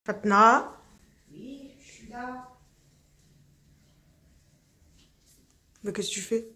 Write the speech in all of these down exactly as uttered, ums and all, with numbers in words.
Fatna. Oui, je suis là. Mais qu'est-ce que tu fais?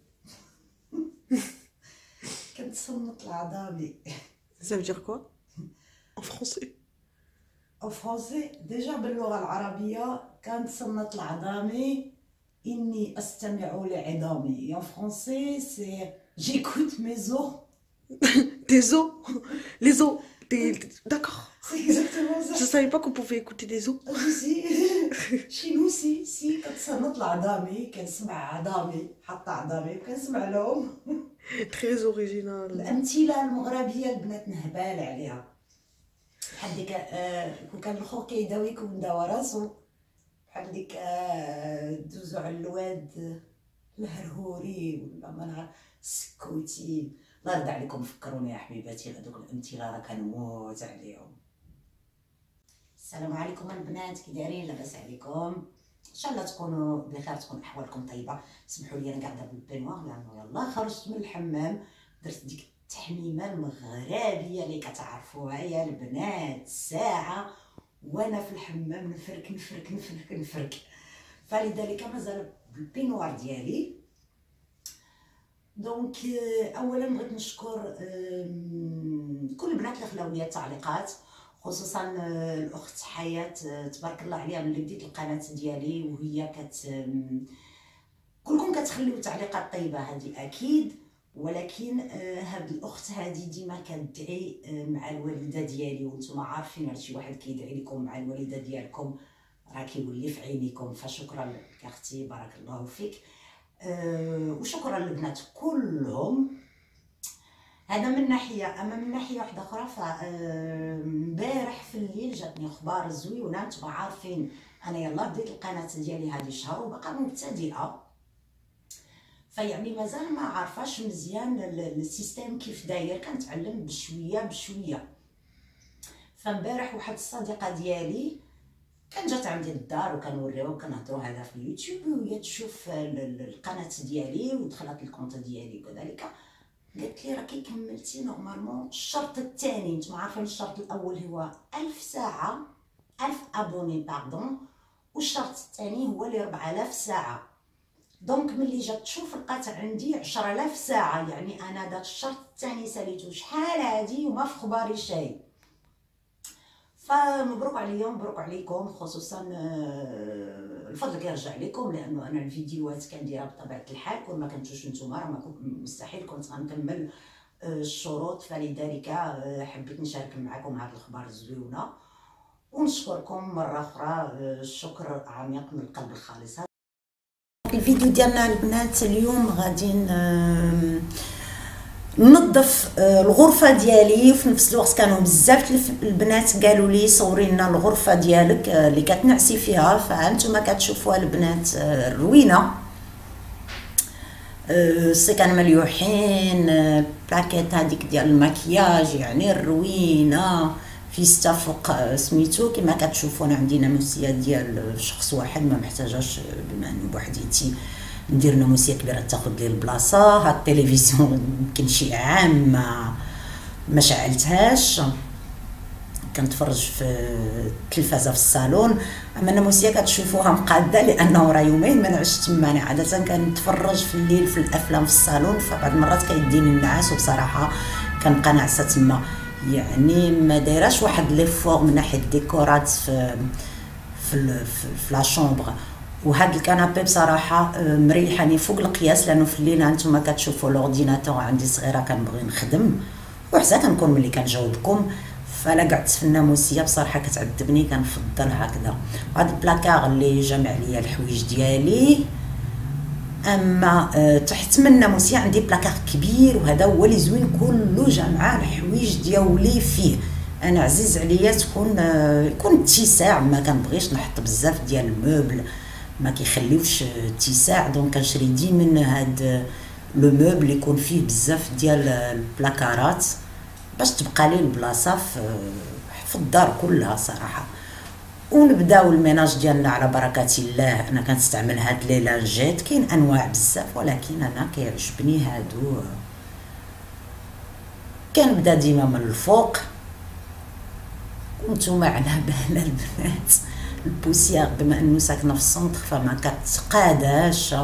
كنتصنت العظامي. Ça veut dire quoi? En français. En français, déjà باللغة العربية كنتصنت العظامي إني أستمع لعظامي. Et en français, c'est j'écoute mes os. Des os. Les os. Des... D'accord. C'est exactement ça. Je savais pas qu'on pouvait écouter des os. si chez nous si si كنتصنت العظامي كنسمع عظامي حتى عظامي كنسمع لهم. Très original. الأمثلة المغربية البنات نهبال عليها. بحال ديك كون كان الخو كيداوي كون داوا راسو بحال ديك دوزو على الواد الهرهوري ولا ما نعرف السكوتي. الله يرضى عليكم فكروني يا حبيباتي هذوك الامثله راه كنموت عليهم. السلام عليكم البنات، كي دايرين؟ لاباس عليكم؟ ان شاء الله تكونوا بخير، تكون احوالكم طيبه. سمحوا لي انا قاعده بالبينوار لانه يلاه خرجت من الحمام، درت ديك التحميمه المغربيه اللي كتعرفوها يا البنات، ساعه وانا في الحمام نفرك نفرك نفرك نفرك. فلذلك مازال بالبينوار ديالي. دونك اولا بغيت نشكر كل البنات اللي خلاو لي التعليقات، خصوصا الاخت حياه تبارك الله عليها. ملي بديت القناه ديالي وهي كت كلكم كتخليو تعليقات طيبه، هذه اكيد، ولكن هاد الاخت هذه ديما كتدعي مع الوالده ديالي، وانتم عارفين راه شي واحد كيدعي لكم مع الوالده ديالكم راه كيولي في عينيكم. فشكرا لك اختي، بارك الله فيك. أه وشكرا للبنات كلهم. هذا من ناحيه. اما من ناحيه واحده اخرى، فامبارح في الليل جاتني اخبار زوينه. نتوما عارفين انا يلا بديت القناه ديالي هذه شهر وباقا مبتدئه، فيعني مازال ما عارفاش مزيان السيستم كيف داير، كنتعلم بشويه بشويه. فامبارح واحد الصديقه ديالي كان جات عندي للدار وكنوريوها وكنهضروا هذا في اليوتيوب، وهي تشوف القناه ديالي ودخلت الكونت ديالي وكذلك. قالت لي راكي كملتي نورمالمون الشرط الثاني. نتوما عارفين الشرط الاول هو ألف ساعه، ألف ابوني باردون، والشرط الثاني هو اللي أربعة آلاف ساعه. دونك ملي جات تشوف لقات عندي عشرة آلاف ساعه، يعني انا داك الشرط الثاني ساليتو شحال هادي وما في خباري شيء. فمبروك عليا مبروك عليكم، خصوصا الفضل كيرجع لكم، لانه انا الفيديوهات كنديرها بطبيعه الحال كون ما كنتوش نتوما راه مستحيل كنت غنكمل الشروط. فلذلك حبيت نشارك معكم هذه الاخبار الزوينه، ونشكركم مره اخرى الشكر عميق من القلب الخالص. الفيديو ديالنا البنات اليوم غادي ننظف الغرفه ديالي، وفي نفس الوقت كانوا بزاف البنات قالوا لي صوري لنا الغرفه ديالك اللي كتنعسي فيها. فانتم كتشوفوها البنات روينه، السكان مليوحين، بلاكيت هذيك ديال المكياج يعني الروينه، فيستا فوق سميتو كما كتشوفوا. انا عندي ناموسيه ديال شخص واحد، ما محتاجاش بما اني بوحديتي ندير ناموسيه كبيره تاخذ لي البلاصه. هاد التلفزيون يمكن شي عام ما ما شعلتهاش، كنتفرج في التلفازه في الصالون. اما الناموسيه كتشوفوها مقاده لانه راه يومين ما نعش تما. انا عاده كنتفرج في الليل في الافلام في الصالون، فبعض المرات كيديني النعاس وبصراحه كنبقى ناعسه تما. يعني ما دايراش واحد لي فور من ناحيه الديكورات في في في لا شومبر. وهاد الكنابي بصراحه مريحاني فوق القياس، لانه في الليل هانتوما كتشوفوا لورديناتور عندي صغيره كنبغي نخدم، وحتى كنكون ملي كنجاوبكم. فلا قعدت في الناموسيه بصراحه كتعذبني، كنفضل هكذا. وهاد البلاكار اللي جامع ليا الحوايج ديالي. اما تحت من الناموسيه عندي بلاكار كبير، وهذا هو اللي زوين كله جامعه الحوايج ديالي فيه. انا عزيز عليا تكون يكون اتساع، ما كنبغيش نحط بزاف ديال الموبل، ما كيخليوش اتساع. دونك كنشري ديما هاد لو موبل يكون فيه بزاف ديال البلاكارات باش تبقى لي البلاصه في الدار كلها صراحه. ونبداو الميناج ديالنا على بركه الله. انا كنستعمل هاد لي لانجيت، كاين انواع بزاف ولكن انا كيعجبني هادو. كنبدا ديما من الفوق وانتوما على بال البنات البوسيير بما انه ساكنه في السونتر فما كتقاداش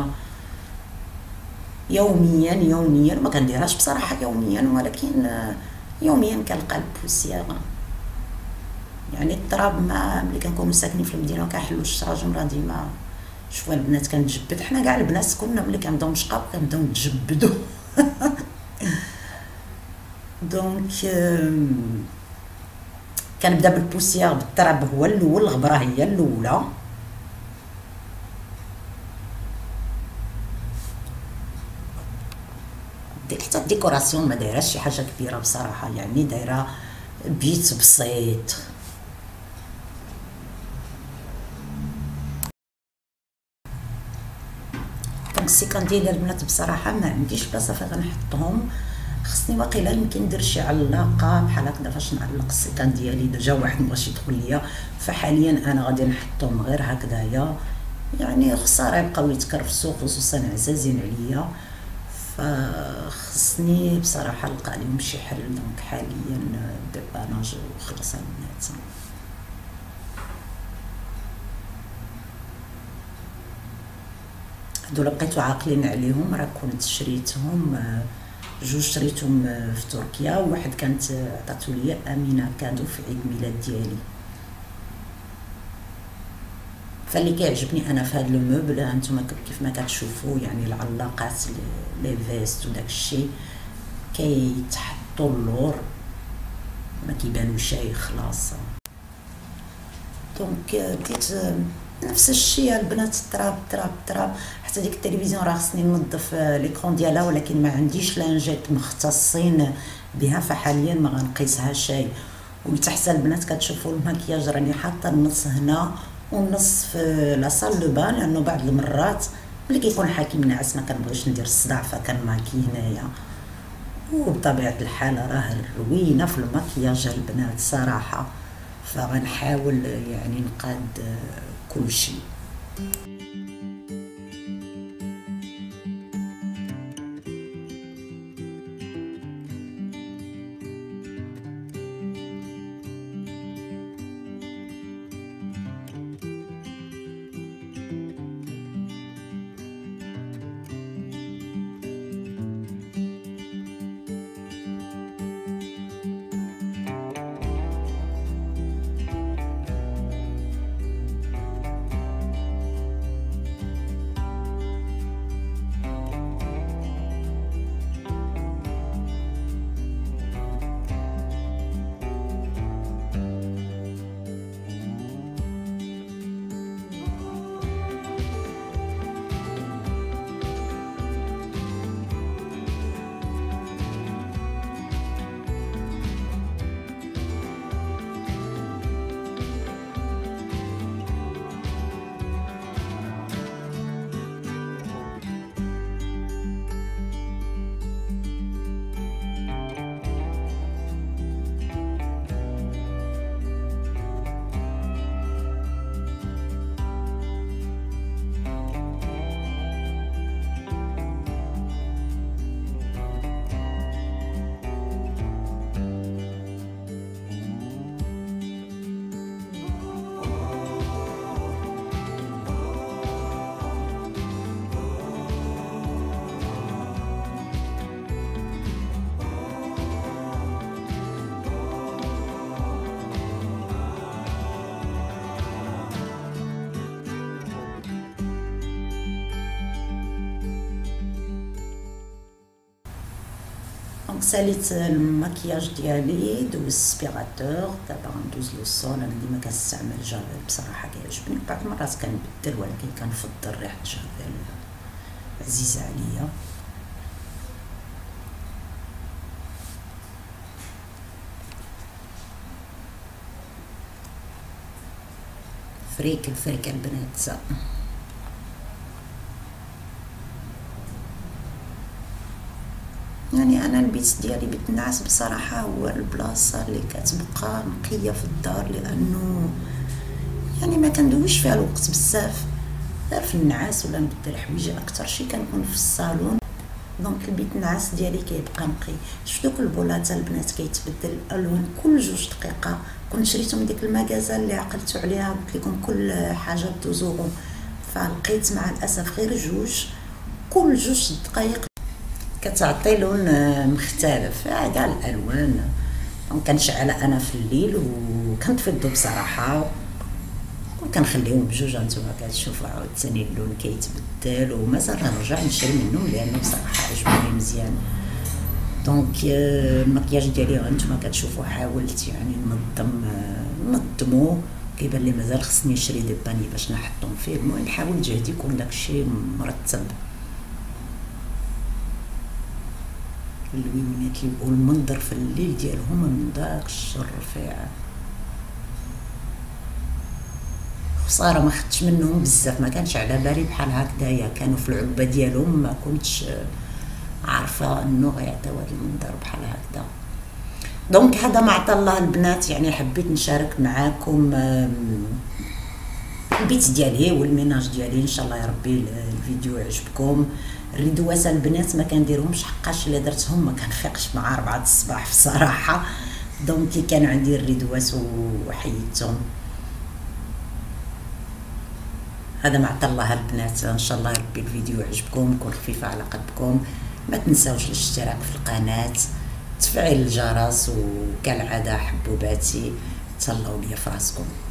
يوميا يوميا ما كنديرهاش بصراحه يوميا، ولكن يوميا كنلقى البوسيير. يعني التراب ما ملي كنكونوا ساكنين في المدينه وكنحلوا الشراجم راه ديما شوفوا البنات كنتجبد، حنا كاع البنات كنا ملي كنبداو مشقاق كنبداو نتجبدوا. دونك كنبدا بالبوسيير بالتراب هو الاول، الغبره هي الاولى. حتى الديكوراسيون ما دايراش شي حاجه كبيره بصراحه، يعني دايره بيت بسيط. دونك السيكان ديالي البنات بصراحه ما عنديش بلاصه فين غنحطهم، خصني واقيلا يمكن ندير شي علاقه بحال هكذا فاش نعلق السيكان ديالي. اذا جا واحد مبغاش يدخل ليا فحاليا انا غادي نحطهم غير هكذايا، يعني خساره يبقاو يتكرفسوا خصوصا عزازين عليا، فخصني بصراحه نلقى لهم شي حل. دونك حاليا ديباناج وخلص البنات. هادو بقيتو عاقلين عليهم، راه كنت شريتهم جوج شريتهم في تركيا، وواحد كانت عطاتو ليا امينه كادو في عيد ميلاد ديالي. فاللي كيعجبني انا في هذا الموبل هانتوما كيف ما كتشوفوا، يعني العلاقات لي فيست وداك الشيء كيتحطوا اللور ما كيبانوش خلاص. دونك بديت نفس الشيء البنات، التراب التراب التراب. حتى ديك التلفزيون راه خصني ننظف ليكرون ديالها، ولكن ما عنديش لانجات مختصين بها فحاليا ما غنقيسها شيء. ولتحت البنات كتشوفوا المكياج راني حاطه النص هنا والنص في لاصال لو بان، لانه بعض المرات ملي كيكون حاكم ناعس ما كنبغيش ندير الصداع فكنماكي هنايا. وبطبيعه الحال راه روينه في المكياج البنات صراحه، فغنحاول يعني نقاد كل شيء. دونك ساليت المكياج ديالي، دوز السبيراتور، دابا غندوز لو الصون. انا ديما كنستعمل جافيل بصراحه كيعجبني، بعض المرات كنبدل ولكن كنفضل ريحه جافيل عزيزه عليا. فريك الفريك البنات. يعني انا البيت ديالي بيت النعاس بصراحه هو البلاصه اللي كتبقى نقيه في الدار، لانه يعني ما كندويش فيها الوقت بزاف، غير في النعاس ولا نبدل حوايجي. اكثر شيء كنكون في الصالون دونك البيت النعاس ديالي كيبقى نقي. شفتو دوك البولات البنات كيتبدل الالوان كل جوج دقيقه. كنت شريتو من ديك المغازه اللي عقلتو عليها قلت لكم كل حاجه بدوزوغو، فلقيت مع الاسف غير جوج كل جوج دقائق كتعطي لون مختلف كاع الالوان. دونك كنشعلها انا في الليل وكنطفي بصراحه وكنخليهم بجوج. هانتوما كتشوفوا عاوتاني اللون كيتبدل ومازال نرجع نشري منهم لانه بصراحه عجبوني مزيان. دونك المكياج ديالي هانتوما كتشوفوا حاولت يعني ننظم ننظمو، كيبان لي مازال خصني نشري دي باني باش نحطهم فيه. المهم نحاول جهدي يكون داكشي مرتب. اللوينات والمنظر في الليل ديالهم من داك الشر رفيع. خساره ما خدتش منهم بزاف، ما كانش على بالي بحال هكذايا، كانوا في العلبه ديالهم ما كنتش عارفه انه غيعطيو هذا المنظر بحال هكذا. دونك هذا ما عطا الله البنات، يعني حبيت نشارك معاكم البيت ديالي والميناج ديالي. ان شاء الله يا ربي الفيديو يعجبكم. الردوات البنات ما كنديرهمش حقاش الا درتهم ما كنفيقش مع أربعة الصباح في الصراحه. دونك كي كان عندي الردوات وحيدتهم. هذا ما عطا الله البنات. ان شاء الله يا ربي الفيديو يعجبكم، يكون خفيف على قلبكم. ما تنساوش الاشتراك في القناه، تفعيل الجرس، وكالعاده حبوباتي تهلاو ليا في راسكم.